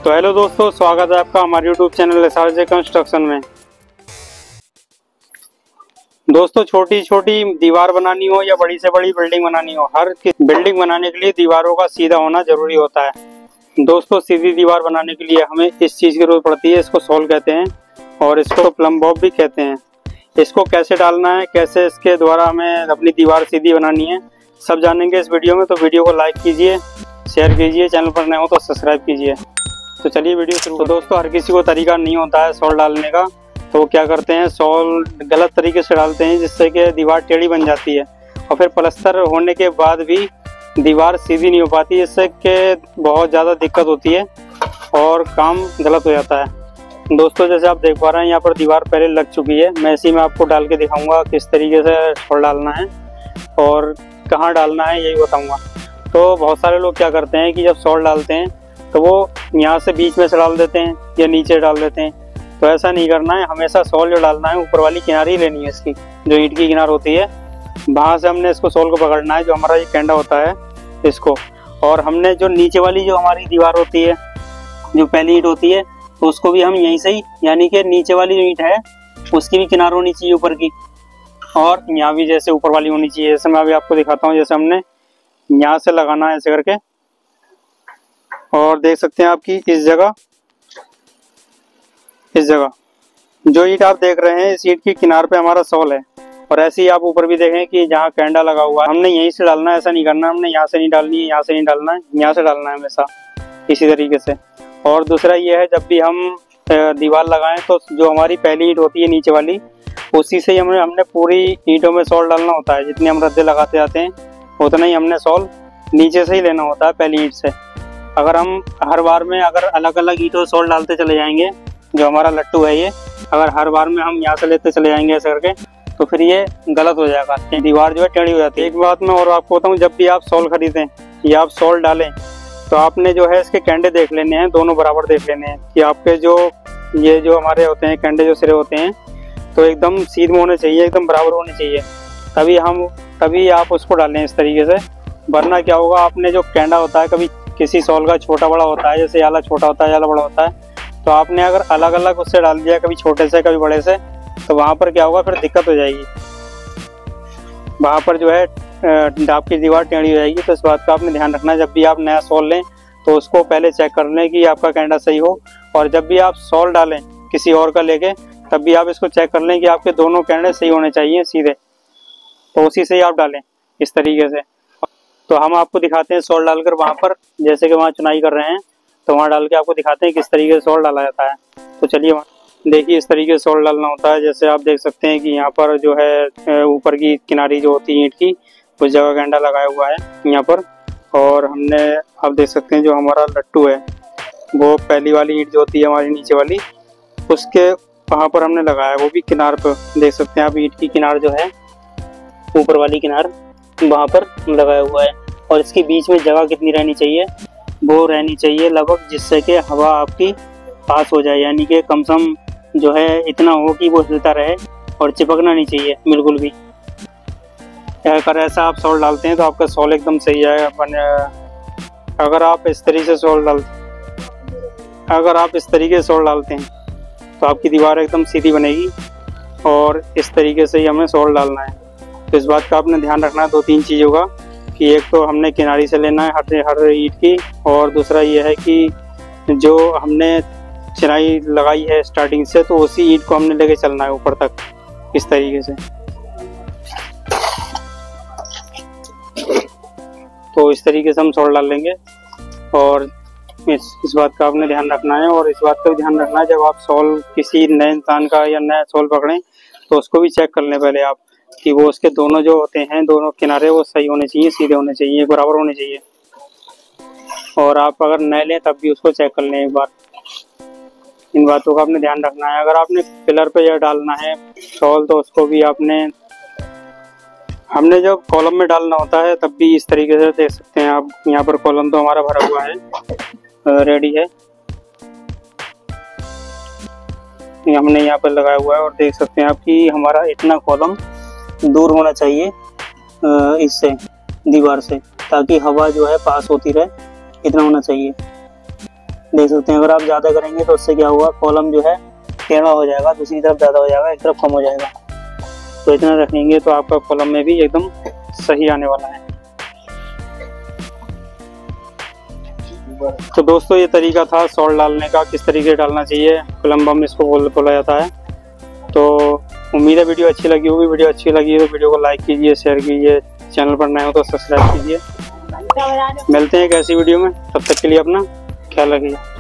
तो हेलो दोस्तों, स्वागत है आपका हमारे यूट्यूब चैनल साजे कंस्ट्रक्शन में। दोस्तों, छोटी छोटी दीवार बनानी हो या बड़ी से बड़ी बिल्डिंग बनानी हो, हर बिल्डिंग बनाने के लिए दीवारों का सीधा होना जरूरी होता है। दोस्तों, सीधी दीवार बनाने के लिए हमें इस चीज़ की जरूरत पड़ती है, इसको सॉल कहते हैं और इसको प्लम्ब भी कहते हैं। इसको कैसे डालना है, कैसे इसके द्वारा हमें अपनी दीवार सीधी बनानी है, सब जानेंगे इस वीडियो में। तो वीडियो को लाइक कीजिए, शेयर कीजिए, चैनल पर नए हो तो सब्सक्राइब कीजिए। तो चलिए वीडियो शुरू। तो दोस्तों, हर किसी को तरीका नहीं होता है सॉल डालने का, तो क्या करते हैं, सॉल गलत तरीके से डालते हैं जिससे कि दीवार टेढ़ी बन जाती है और फिर प्लास्टर होने के बाद भी दीवार सीधी नहीं हो पाती, इससे कि बहुत ज़्यादा दिक्कत होती है और काम गलत हो जाता है। दोस्तों, जैसे आप देख पा रहे हैं, यहाँ पर दीवार पहले लग चुकी है। मैं इसी में आपको डाल के दिखाऊंगा किस तरीके से सॉल डालना है और कहाँ डालना है, यही बताऊंगा। तो बहुत सारे लोग क्या करते हैं कि जब सॉल डालते हैं तो वो यहाँ से बीच में से डाल देते हैं या नीचे डाल देते हैं। तो ऐसा नहीं करना है, हमेशा सॉल जो डालना है ऊपर वाली किनारी लेनी है, इसकी जो ईंट की किनार होती है, वहाँ से हमने इसको सॉल को पकड़ना है, जो हमारा ये कैंडा होता है इसको। और हमने जो नीचे वाली जो हमारी दीवार होती है, जो पहली ईंट होती है, तो उसको भी हम यहीं से ही, यानी कि नीचे वाली जो ईंट है उसकी भी किनार होनी चाहिए ऊपर की, और यहाँ भी जैसे ऊपर वाली होनी चाहिए। जैसे मैं अभी आपको दिखाता हूँ, जैसे हमने यहाँ से लगाना है ऐसे करके, और देख सकते हैं आपकी इस जगह जो ईंट आप देख रहे हैं, इस ईंट की किनार पे हमारा सॉल है। और ऐसे ही आप ऊपर भी देखें कि जहाँ कैंडा लगा हुआ है, हमने यहीं से डालना है, ऐसा नहीं करना हमने यहाँ से नहीं डालनी है, यहाँ से नहीं डालना है, यहाँ से डालना है हमेशा इसी तरीके से। और दूसरा ये है, जब भी हम दीवार लगाएं तो जो हमारी पहली ईंट होती है नीचे वाली, उसी से ही हमने पूरी ईंटों में सॉल डालना होता है। जितने हम रद्दे लगाते जाते हैं उतना ही हमने सॉल नीचे से ही लेना होता है पहली ईंट से। अगर हम हर बार में अगर अलग अलग ईंटों सॉल डालते चले जाएंगे, जो हमारा लट्टू है ये, अगर हर बार में हम यहाँ से लेते चले जाएंगे ऐसे करके, तो फिर ये गलत हो जाएगा, दीवार जो है टेढ़ी हो जाती है। एक बात मैं और आपको बताऊँ, जब भी आप सॉल खरीदें या आप सॉल डालें तो आपने जो है इसके कैंडे देख लेने हैं, दोनों बराबर देख लेने हैं कि आपके ये जो हमारे होते हैं कैंडे, जो सिरे होते हैं, तो एकदम सीधे होने चाहिए, एकदम बराबर होने चाहिए, तभी आप उसको डालें इस तरीके से। वरना क्या होगा, आपने जो कैंडा होता है, कभी किसी सॉल का छोटा बड़ा होता है, जैसे आला छोटा होता है, आला बड़ा होता है, तो आपने अगर अलग अलग उससे डाल दिया, कभी छोटे से कभी बड़े से, तो वहाँ पर क्या होगा, फिर दिक्कत हो जाएगी, वहाँ पर जो है आपकी दीवार टेढ़ी हो जाएगी। तो इस बात का आपने ध्यान रखना है, जब भी आप नया सॉल लें तो उसको पहले चेक कर लें कि आपका कैंडा सही हो, और जब भी आप सॉल डालें किसी और का लेके, तब भी आप इसको चेक कर लें कि आपके दोनों कैंडे सही होने चाहिए सीधे, तो उसी से ही आप डालें इस तरीके से। तो हम आपको दिखाते हैं सॉल डालकर वहाँ पर, जैसे कि वहाँ चुनाई कर रहे हैं, तो वहाँ डाल के आपको दिखाते हैं किस तरीके से सॉल डाला जाता है। तो चलिए देखिए, इस तरीके से सॉल डालना होता है। जैसे आप देख सकते हैं कि यहाँ पर जो है ऊपर की किनारी जो होती है ईंट की, उस जगह कैंडा लगाया हुआ है यहाँ पर। और हमने, आप देख सकते हैं, जो हमारा लट्टू है वो पहली वाली ईंट जो होती है हमारी नीचे वाली, उसके वहाँ पर हमने लगाया, वो भी किनार पर देख सकते हैं आप, ईंट की किनार जो है ऊपर वाली किनार, वहाँ पर लगाया हुआ है। और इसके बीच में जगह कितनी रहनी चाहिए, वो रहनी चाहिए लगभग, जिससे कि हवा आपकी पास हो जाए, यानी कि कम से कम जो है इतना हो कि वो हिलता रहे और चिपकना नहीं चाहिए बिल्कुल भी। अगर ऐसा आप सॉल डालते हैं तो आपका सॉल एकदम सही है। अगर आप इस तरीके से सॉल डालते हैं तो आपकी दीवार एकदम सीधी बनेगी, और इस तरीके से ही हमें सॉल डालना है। तो इस बात का आपने ध्यान रखना है, 2-3 चीज़ों का, कि एक तो हमने किनारी से लेना है हर ईंट की, और दूसरा ये है कि जो हमने चिनाई लगाई है स्टार्टिंग से, तो उसी ईंट को हमने लेके चलना है ऊपर तक इस तरीके से। तो इस तरीके से हम सॉल डाल लेंगे, और इस बात का आपने ध्यान रखना है। और इस बात का भी ध्यान रखना है, जब आप सॉल किसी नए इंसान का या नया सॉल पकड़ें तो उसको भी चेक कर लें पहले आप, कि वो उसके दोनों जो होते हैं, दोनों किनारे वो सही होने चाहिए, सीधे होने चाहिए, बराबर होने चाहिए। और आप अगर नए लें तब भी उसको चेक कर लें एक बार। इन बातों का आपने ध्यान रखना है। अगर आपने पिलर पे यह डालना है सॉल, तो उसको भी हमने जब कॉलम में डालना होता है तब भी इस तरीके से देख सकते हैं आप, यहाँ पर कॉलम तो हमारा भरा हुआ है, रेडी है, हमने यहाँ पर लगाया हुआ है। और देख सकते हैं आप कि हमारा इतना कॉलम दूर होना चाहिए इससे, दीवार से, ताकि हवा जो है पास होती रहे, इतना होना चाहिए। देख सकते हैं। अगर आप ज़्यादा करेंगे तो उससे क्या होगा, कॉलम जो है टेढ़ा हो जाएगा, दूसरी तरफ ज़्यादा हो जाएगा, एक तरफ कम हो जाएगा। तो इतना रखेंगे तो आपका कॉलम में भी एकदम सही आने वाला है। तो दोस्तों ये तरीका था सॉल्ट डालने का, किस तरीके से डालना चाहिए, प्लम्ब इसको बोला जाता है। तो उम्मीद है वीडियो अच्छी लगी होगी। वीडियो अच्छी लगी तो वीडियो को लाइक कीजिए, शेयर कीजिए, चैनल पर नए हो तो सब्सक्राइब कीजिए। मिलते हैं एक ऐसी वीडियो में, तब तक के लिए अपना ख्याल रखिए।